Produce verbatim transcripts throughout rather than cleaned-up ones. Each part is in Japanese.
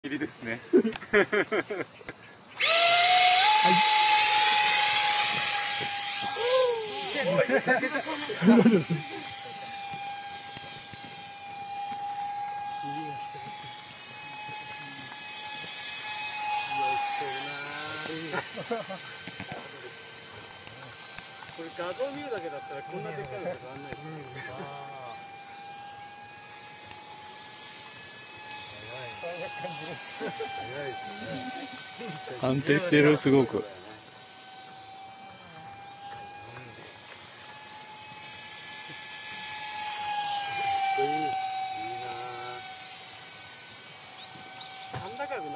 入りですね。 はい。 これ画像見るだけだったらこんなでっかいのと変わんないですね。 安定してる、すごく。 いいなぁ。甲高くないからいいですよね、音。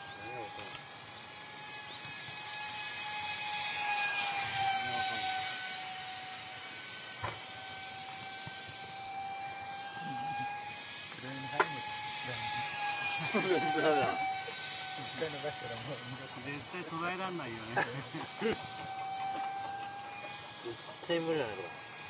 本当だ。絶対捉えらんないよね。絶対無理だね、これ。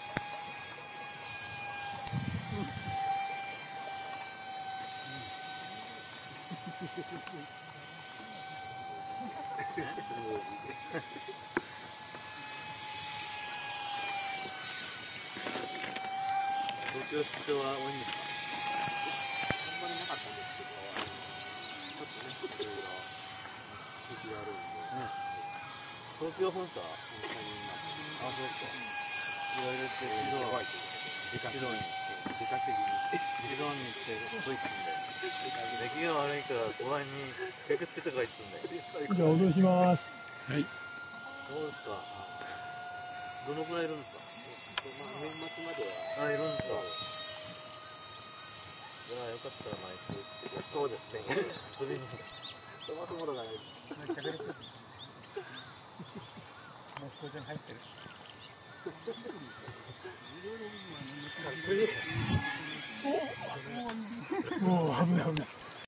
東京出張は多いんですか？あんまりなかったんですけど、ちょっとね、いろいろ時期があるんで、東京本社は本社になって、あ、そうか。いろいろって、色は出かけに行って、出かけに色に行って、ドイツで。出来が悪いから公安に警察とか言ってんだよ。 じゃあ戻します。 はい。 そうですか。どのくらいいるんですか？まあ、年末までは。あ、いるんですか。じゃあ、よかったら毎週。そうですね。それに、そもそものがない。もう当然入ってる。 もう危ない危ない。